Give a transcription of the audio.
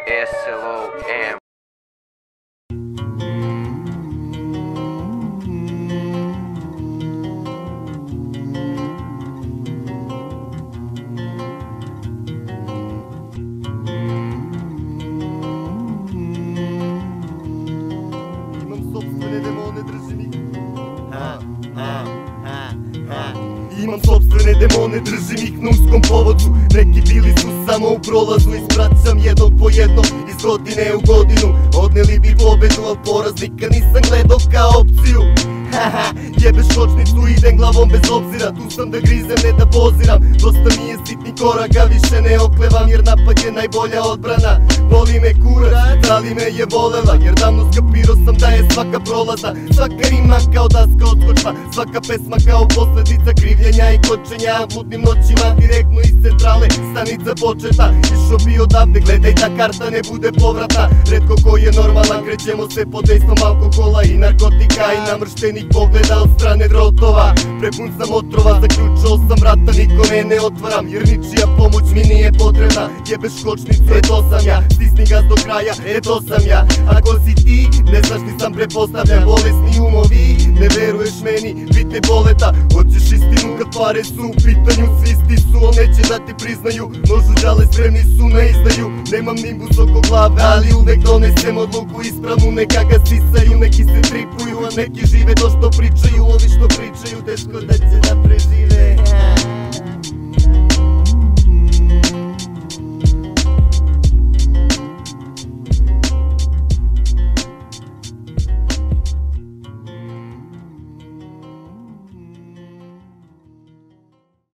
SLOM. Imam sopstvene demone, držim ih na uskom povodu. Neki bili su samo u prolazu, ispraćam jednog po jednog iz godine u godinu. Odneli bi pobedu, al poraz nikad nisam gledao kao opciju. Jebeš kočnicu, idem glavom bez obzira. Tu sam da grizem, ne da poziram. Dosta mi je sitni koraka, više ne oklevam, jer napad je najbolja odbrana. Voli me kurac, da li me je volela, jer davno skapirao sam da je svaka prolazna. Svaka rima kao daska odskočna, svaka pesma kao posledica krivljenja i kočenja. Budnim noćima direktno iz centrale, stanica početa. Išao bi odavde, gledaj da karta ne bude povratna. Retko ko je normalan, krećemo se pod dejstvom alkohola i narkotika i namrštenih pogleda od strane drotova. Prepun sam otrova, zaključao sam vrata, nikome ne otvaram, jer ničija pomoć mi nije potrebna. Jebeš kočnicu, to sam ja, stisni gas do kraja, to sam ja. Ako si ti, ne znaš ni sam pretpostavljam. Bolesni umovi, ne veruješ meni, bitne boleta. Hoćeš istinu kad pare su u pitanju, svi isti su, al neće da ti priznaju. Nožu đale spremni su na izdaju, nemam nimbus oko glave, ali uvek donesem odluku ispravnu. Neka ga sisaju, neki se tripuju, a neki žive to što pričaju. Ovi što pričaju, teško da će da prežive.